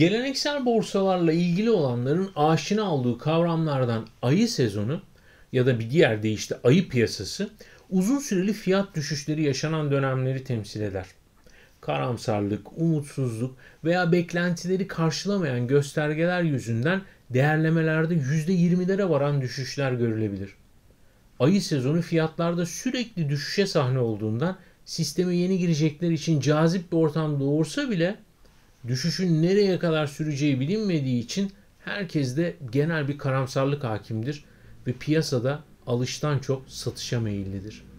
Geleneksel borsalarla ilgili olanların aşina olduğu kavramlardan ayı sezonu ya da bir diğer deyişle ayı piyasası uzun süreli fiyat düşüşleri yaşanan dönemleri temsil eder. Karamsarlık, umutsuzluk veya beklentileri karşılamayan göstergeler yüzünden değerlemelerde %20'lere varan düşüşler görülebilir. Ayı sezonu fiyatlarda sürekli düşüşe sahne olduğundan sisteme yeni girecekler için cazip bir ortam doğursa bile düşüşün nereye kadar süreceği bilinmediği için herkeste genel bir karamsarlık hakimdir ve piyasada alıştan çok satışa meyillidir.